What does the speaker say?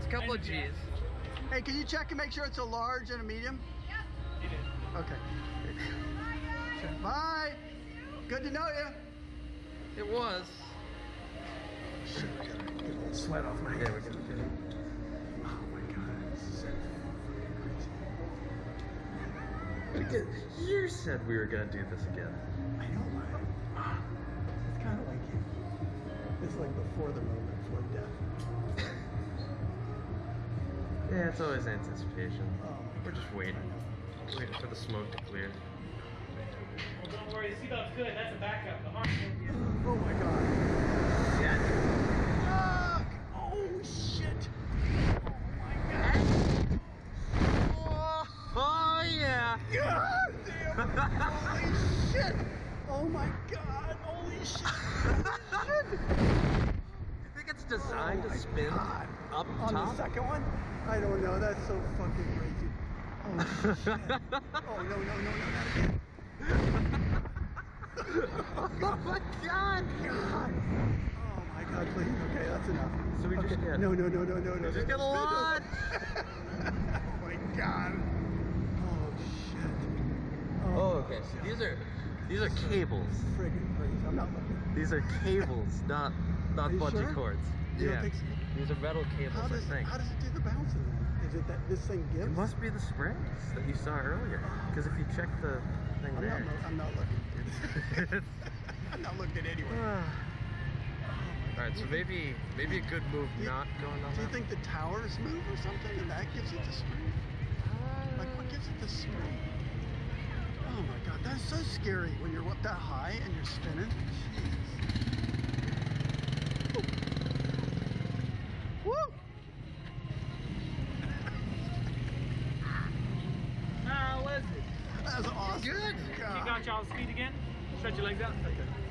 Couple of G's. Hey, can you check and make sure it's a large and a medium? Yep. It is. Okay. Bye. Good to know you. It was. Shit, I gotta get a little sweat off my hands. Oh my god, this is crazy. You said we were gonna do this again. I know, right? It's kind of like it's like before the moment, before death. Yeah, it's always anticipation. Oh, We're just waiting for the smoke to clear. Well, don't worry, the seatbelt's good. That's a backup. The harm Oh my god. Yeah. Fuck! Oh shit! Oh my god! Oh yeah! God damn! Holy shit! Oh my god! Holy shit! Holy shit! You think it's designed to spin God. up On top? the second one? I don't know. That's so fucking crazy. Oh shit! Oh no, not again! Oh my god! God! Oh my god! Please. Okay, that's enough. So we just get No. just get a lot. Oh my god! Oh shit! Oh, okay. So these are cables. Friggin' crazy. I'm not looking. These are cables, not Are you bungee sure? cords. You don't think so? These are metal cables, How I does think. it do the bouncing then? Is it that this thing gives? It must be the springs that you saw earlier. Because if you check the thing there. I'm not looking. I'm not looking anywhere. Alright, so maybe a good move not going on Do you that. think the towers move or something and that gives it the spring? Like what gives it the spring? Oh my god, that's so scary when you're up that high and you're spinning. Jeez. Woo! How was it? That was awesome. Good. You got y'all speed again? Stretch your legs out. Okay.